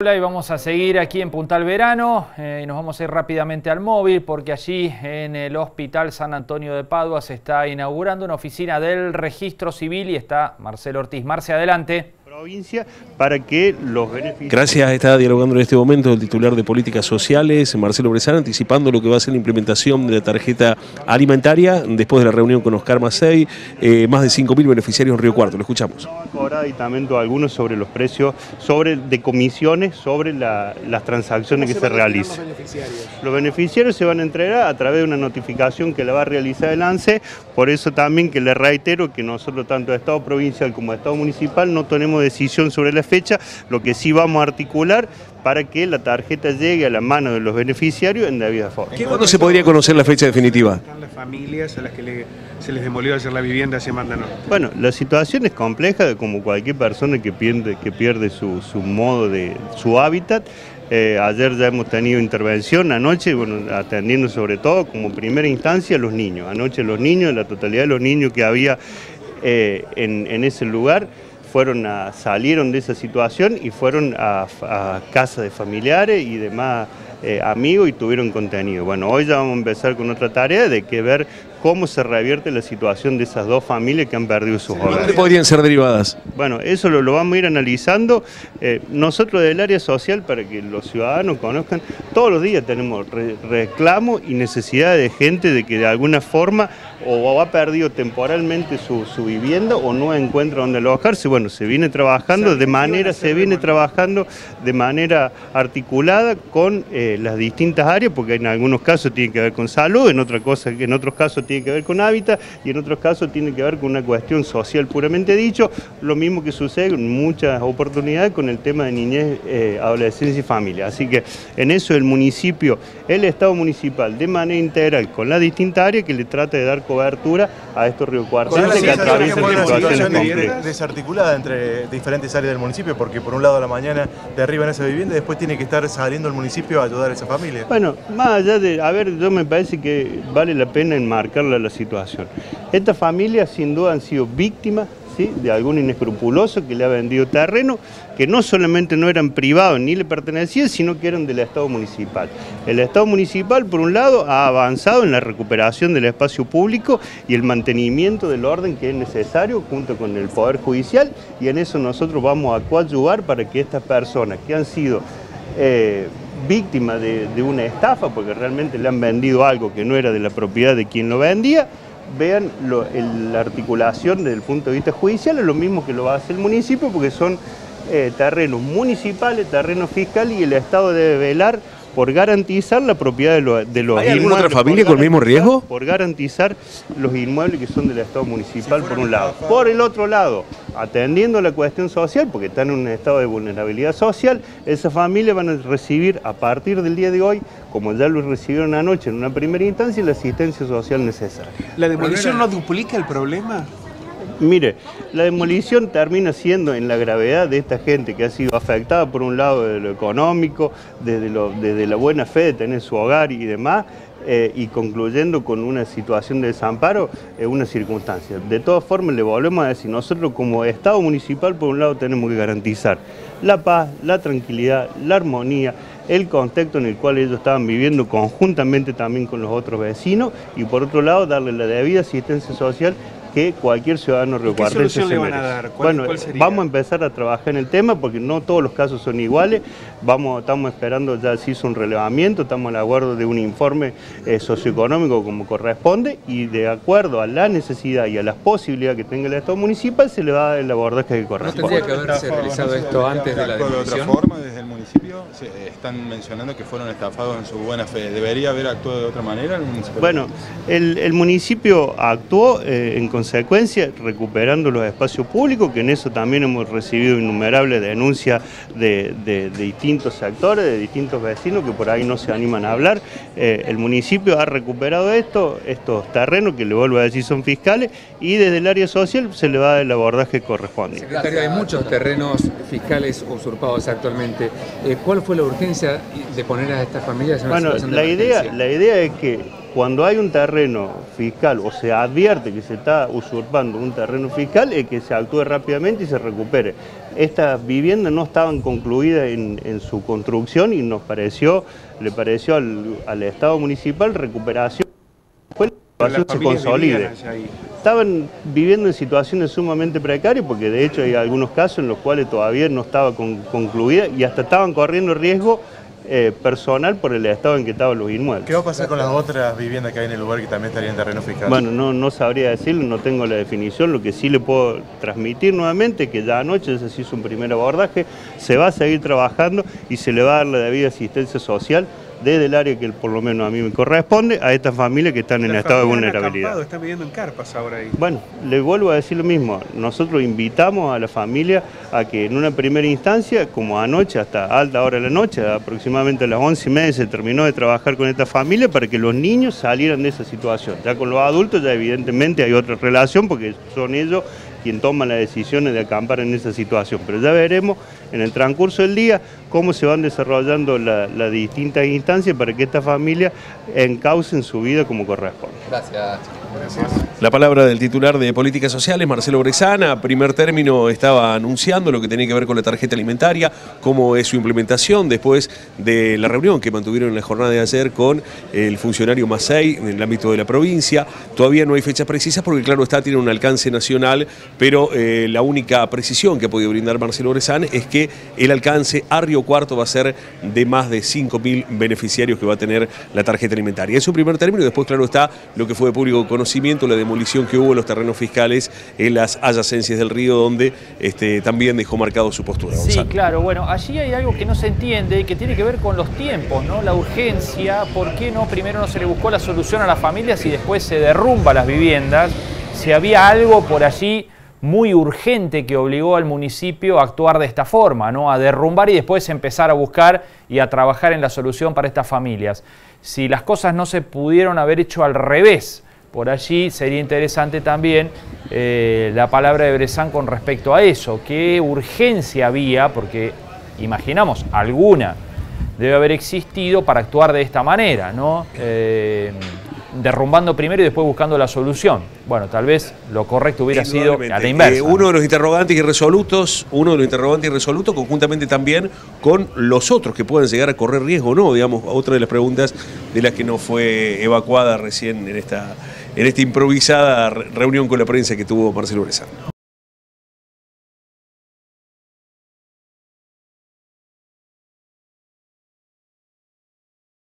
Y vamos a seguir aquí en Puntal Verano y nos vamos a ir rápidamente al móvil porque allí en el Hospital San Antonio de Padua se está inaugurando una oficina del Registro Civil y está Marcelo Ortiz. Marce, adelante. Provincia para que los beneficios... Gracias, está dialogando en este momento el titular de Políticas Sociales, Marcelo Bressan, anticipando lo que va a ser la implementación de la tarjeta alimentaria después de la reunión con Oscar Macei, más de 5.000 beneficiarios en Río Cuarto. Lo escuchamos. Ahora aditamento algunos sobre los precios, de comisiones, sobre las transacciones que se realizan. Los beneficiarios se van a entregar a través de una notificación que la va a realizar el ANSE, por eso también que le reitero que nosotros tanto Estado provincial como Estado municipal no tenemos decisión sobre la fecha, lo que sí vamos a articular para que la tarjeta llegue a la mano de los beneficiarios en debida forma. ¿Cuándo se podría conocer la fecha definitiva? Están las familias a las que se les demolió ayer la vivienda hace más de no. Bueno, la situación es compleja, como cualquier persona que pierde su modo de su hábitat. Ayer ya hemos tenido intervención, anoche, bueno, atendiendo sobre todo como primera instancia a los niños. Anoche los niños, la totalidad de los niños que había en ese lugar, salieron de esa situación y fueron a casa de familiares y demás amigos y tuvieron contenido. Bueno, hoy ya vamos a empezar con otra tarea de que ver cómo se revierte la situación de esas dos familias que han perdido sus hogares. ¿Dónde podrían ser derivadas? Bueno, eso lo vamos a ir analizando. Nosotros del área social, para que los ciudadanos conozcan, todos los días tenemos reclamos y necesidad de gente de que de alguna forma o ha perdido temporalmente su vivienda o no encuentra dónde alojarse. Bueno, se viene trabajando de manera articulada con las distintas áreas, porque en algunos casos tiene que ver con salud, en otros casos tiene que ver con hábitat y en otros casos tiene que ver con una cuestión social puramente dicho, lo mismo que sucede en muchas oportunidades con el tema de niñez, adolescencia y familia. Así que en eso el municipio, el Estado municipal, de manera integral con la distinta área que le trata de dar cobertura a estos riocuartenses que atraviesan situaciones complejas. Desarticulada entre diferentes áreas del municipio, porque por un lado a la mañana derriban esa vivienda y después tiene que estar saliendo el municipio a ayudar a esa familia. Bueno, más allá de, yo me parece que vale la pena enmarcarla la situación. Estas familias sin duda han sido víctimas, ¿sí?, de algún inescrupuloso que le ha vendido terreno, que no solamente no eran privados ni le pertenecían, sino que eran del Estado municipal. El Estado municipal, por un lado, ha avanzado en la recuperación del espacio público y el mantenimiento del orden que es necesario junto con el Poder Judicial, y en eso nosotros vamos a coadyuvar para que estas personas que han sido víctimas de una estafa, porque realmente le han vendido algo que no era de la propiedad de quien lo vendía, vean la articulación desde el punto de vista judicial, es lo mismo que lo va a hacer el municipio, porque son terrenos municipales, terrenos fiscales, y el Estado debe velar por garantizar la propiedad de los inmuebles. ¿Hay alguna otra familia con el mismo riesgo? Por garantizar los inmuebles que son del Estado municipal, por un lado. Por el otro lado, atendiendo la cuestión social, porque están en un estado de vulnerabilidad social, esas familias van a recibir a partir del día de hoy, como ya lo recibieron anoche en una primera instancia, la asistencia social necesaria. ¿La demolición no duplica el problema? Mire, la demolición termina siendo en la gravedad de esta gente que ha sido afectada por un lado de lo económico, desde la buena fe de tener su hogar y demás, y concluyendo con una situación de desamparo, una circunstancia. De todas formas, le volvemos a decir, nosotros como Estado municipal, por un lado tenemos que garantizar la paz, la tranquilidad, la armonía, el contexto en el cual ellos estaban viviendo conjuntamente también con los otros vecinos, y por otro lado darle la debida asistencia social que cualquier ciudadano riocuartense se merece. ¿Qué solución le van a dar? ¿Cuál sería? Vamos a empezar a trabajar en el tema porque no todos los casos son iguales. Estamos esperando, ya se hizo un relevamiento, estamos al acuerdo de un informe socioeconómico como corresponde, y de acuerdo a la necesidad y a las posibilidades que tenga el Estado municipal se le va a dar el abordaje que corresponde. ¿No tendría que haberse realizado esto antes de la demolición? De otra forma, desde el municipio están mencionando que fueron estafados en su buena fe. ¿Debería haber actuado de otra manera el municipio? Bueno, el municipio actuó en consecuencia recuperando los espacios públicos, que en eso también hemos recibido innumerables denuncias de distintos sectores, de distintos vecinos que por ahí no se animan a hablar. El municipio ha recuperado estos terrenos, que le vuelvo a decir son fiscales, y desde el área social se le va a dar el abordaje correspondiente. Secretario, hay muchos terrenos fiscales usurpados actualmente. ¿Cuál fue la urgencia de poner a estas familias en una situación de emergencia? La idea es que cuando hay un terreno fiscal o se advierte que se está usurpando un terreno fiscal, es que se actúe rápidamente y se recupere. Estas viviendas no estaban concluidas en su construcción y le pareció al Estado municipal recuperación. Se consolide. Estaban viviendo en situaciones sumamente precarias porque de hecho hay algunos casos en los cuales todavía no estaba concluida y hasta estaban corriendo riesgo personal por el estado en que estaban los inmuebles. ¿Qué va a pasar con las otras viviendas que hay en el lugar que también estarían en terreno fiscal? Bueno, no sabría decirlo, no tengo la definición. Lo que sí le puedo transmitir nuevamente es que ya anoche se hizo un primer abordaje, se va a seguir trabajando y se le va a dar la debida asistencia social desde el área que por lo menos a mí me corresponde, a estas familias que están en estado de vulnerabilidad. Están viviendo en carpas ahora ahí. Bueno, les vuelvo a decir lo mismo, nosotros invitamos a la familia a que en una primera instancia, como anoche, hasta alta hora de la noche, aproximadamente a las 11:30 se terminó de trabajar con esta familia para que los niños salieran de esa situación. Ya con los adultos ya evidentemente hay otra relación porque son ellos quien toma las decisiones de acampar en esa situación. Pero ya veremos en el transcurso del día cómo se van desarrollando las distintas instancias para que esta familia encaucen su vida como corresponde. Gracias. La palabra del titular de Políticas Sociales, Marcelo Bresana. A primer término estaba anunciando lo que tenía que ver con la tarjeta alimentaria, cómo es su implementación después de la reunión que mantuvieron en la jornada de ayer con el funcionario Macei en el ámbito de la provincia. Todavía no hay fechas precisas porque claro está, tiene un alcance nacional, pero la única precisión que ha podido brindar Marcelo Bresana es que el alcance a Río Cuarto va a ser de más de 5.000 beneficiarios que va a tener la tarjeta alimentaria. Es su primer término y después claro está lo que fue de público conocimiento, la demolición que hubo en los terrenos fiscales en las adyacencias del río, donde también dejó marcado su postura. Sí, Gonzalo. claro, bueno, allí hay algo que no se entiende y que tiene que ver con los tiempos, ¿no? La urgencia, ¿por qué no primero no se le buscó la solución a las familias y después se derrumba las viviendas? Si había algo por allí muy urgente que obligó al municipio a actuar de esta forma, ¿no? A derrumbar y después empezar a buscar y a trabajar en la solución para estas familias. Si las cosas no se pudieron haber hecho al revés, por allí sería interesante también la palabra de Bressan con respecto a eso. ¿Qué urgencia había? Porque imaginamos, alguna debe haber existido para actuar de esta manera, ¿no? Derrumbando primero y después buscando la solución. Bueno, tal vez lo correcto hubiera sido a la inversa. Uno de los interrogantes irresolutos, conjuntamente también con los otros que pueden llegar a correr riesgo o no, digamos, otra de las preguntas de las que no fue evacuada recién en esta improvisada reunión con la prensa que tuvo Marcelo Bressan.